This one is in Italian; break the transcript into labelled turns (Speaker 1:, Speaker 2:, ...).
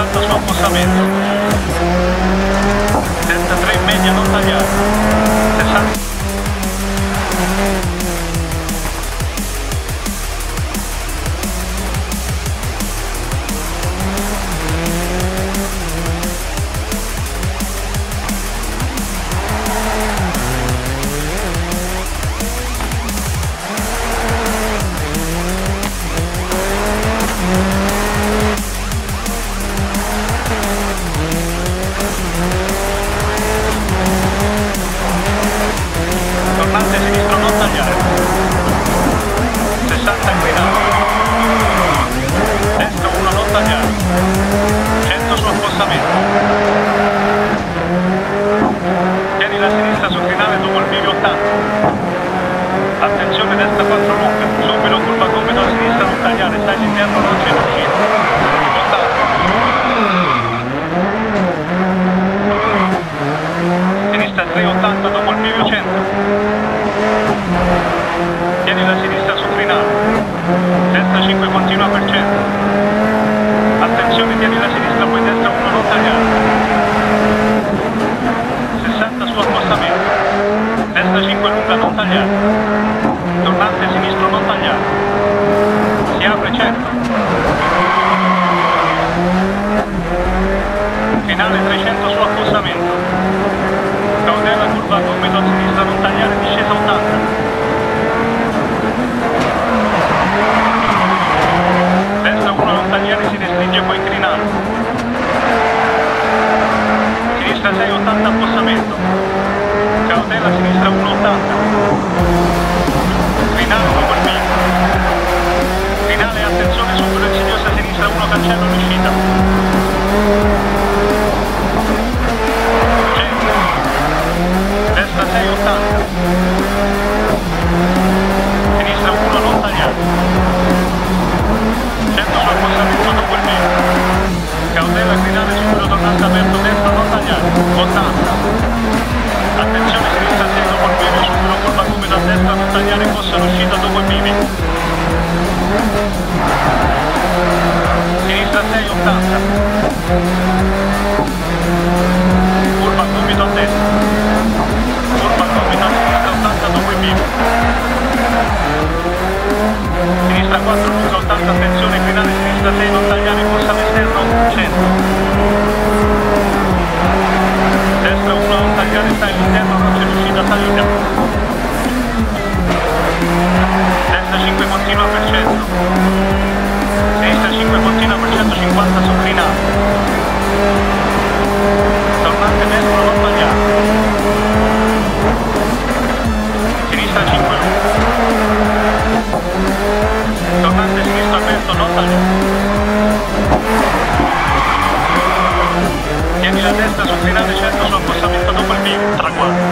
Speaker 1: 60 su appostamento. Destra 3 in media non tagliare. 60. Tornante sinistro non tagliare. 60 inclinato. Destra 1 non tagliare. 100 su appostamento. Tieni la sinistra sul finale dopo il bivio 80. Attenzione destra 4 lunga. Subito curva gomito a sinistra non tagliare. Stai all'interno non c'è l'uscita. 80. Sinistra 380 dopo il bivio 100. Tieni la sinistra sul finale. Destra 5 continua per 100. Attenzione, tieni la sinistra, poi destra 1 non tagliare. 60 su appostamento. Destra 5 lunga non tagliare. Tornante sinistro non tagliare. Si apre 100. Finale 300 su appostamento. Cautela curva gomito a sinistra non tagliare, discesa 80. Destra 1 non tagliare, si restringe poi inclinato. Sinistra 6 80 appostamento. Cautela sinistra 1 80. Finale dopo il bivio. Finale attenzione subito insidiosa sinistra 1 cancello l'uscita. 100. Destra 6 80. Sinistra 1 non tagliare. 100 su appostamento dopo il bivio. Cautela finale subito tornante aperto destra non tagliare. 80. Attenzione sinistra 6 dopo il bivio subito curva gomito a destra non tagliare fossa l'uscita dopo il bivio. Sinistra 6 80. Curva gomito a destra. Curva gomito a sinistra 80 dopo il bivio. Sinistra 4 lunga 80 attenzione finale sinistra 6 non tagliare fossa all'esterno 100. Destra 1 non tagliare sta all'interno non c'è l'uscita salita. Destra 5 continua per 100. Sinistra 5 continua per 150 sul finale. Tornante destro non tagliare. Sinistra 5 lunga. Tornante sinistro aperto non tagliare. Tieni la testa sul finale 100 su appostamento dopo il bivio. Traguardo.